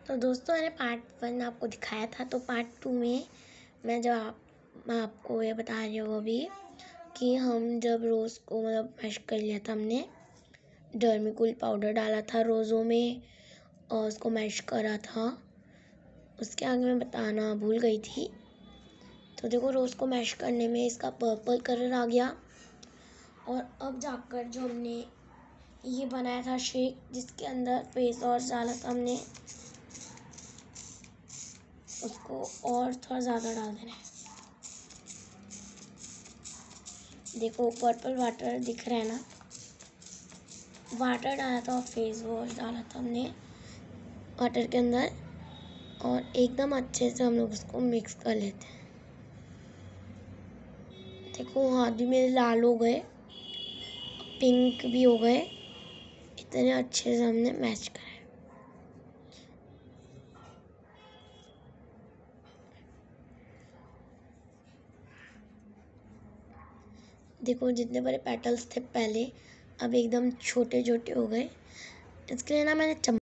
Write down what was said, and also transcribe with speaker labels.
Speaker 1: तो दोस्तों मैंने पार्ट 1 आपको दिखाया था, तो पार्ट 2 में मैं आपको ये बता रही हूँ अभी कि हम जब रोज़ को मैश कर लिया था, हमने डर्मिकूल पाउडर डाला था रोज़ों में और उसको मैश करा था। उसके आगे मैं बताना भूल गई थी। तो देखो, रोज़ को मैश करने में इसका पर्पल कलर आ गया और अब जाकर जो हमने ये बनाया था शेक, जिसके अंदर फेस वॉश डाला था हमने, उसको और थोड़ा ज़्यादा डाल देना है। देखो पर्पल वाटर दिख रहा है ना, वाटर डाला था और फेस वॉश डाला था हमने वाटर के अंदर, और एकदम अच्छे से हम लोग उसको मिक्स कर लेते हैं। देखो हाथ भी मेरे लाल हो गए, पिंक भी हो गए, इतने अच्छे से हमने मैश करा। देखो जितने बड़े पेटल्स थे पहले, अब एकदम छोटे छोटे हो गए। इसके लिए ना मैंने